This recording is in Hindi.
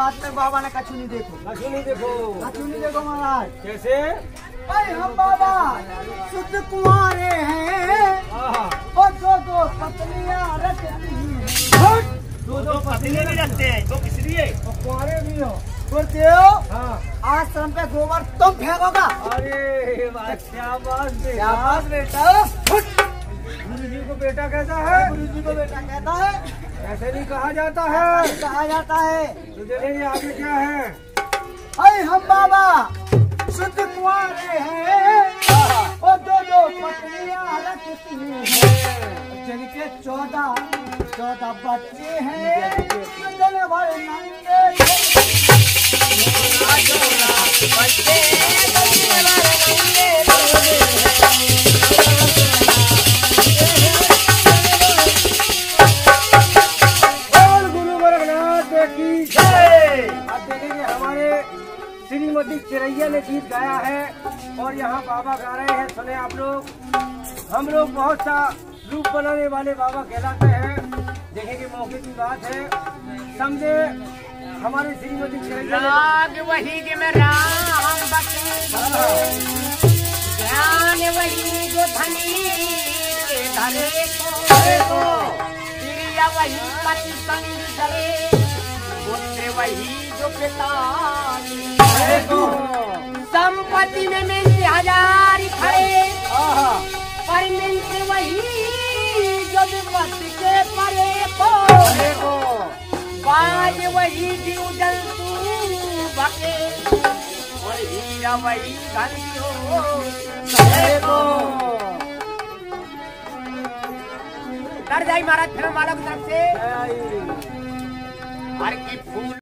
आज तक बाबा ने कछु नहीं देखो। कछु नहीं देखो। कछु नहीं देखो महाराज। कैसे? अरे हम बाबा शुद्ध कुंवारे हैं और दो पत्नियां रखती हैं। दो पत्नी भी रखते हैं तो किस लिए? कुंवारे भी हो। गुरुदेव आश्रम पे गोबर तुम फेंकोगा? अरे शाबाश बेटा। गुरु जी को बेटा कहता है? गुरु जी को बेटा कहता है? ऐसे नहीं कहा जाता है। कहा जाता है। तो देखिए आगे क्या है। अरे हम बाबा शुद्ध कुंवारे हैं और दो पत्नियां रखती हैं, जिनके 14 बच्चे हैं, दिन भर नंगे श्रीमती चिरैया ने गीत गाया है और यहाँ बाबा गा रहे हैं। सुने आप लोग। हम लोग बहुत सा रूप बनाने वाले बाबा कहलाते हैं। देखेंगे मौके की बात है। समझे हमारे श्रीमती चिरैया राग वही में राम ज्ञान वही जो धनी धरे को वही पति संग धरे पुत्र वही जो पिता संपत्ति में मिलते 1000 खड़े पर मिलते वही जो विपत्ति के परे को बाज वही जीव जंतु बके और हीरा वही धनी हो डर जाई महाराज फिर माला की तरफ से हर की फूल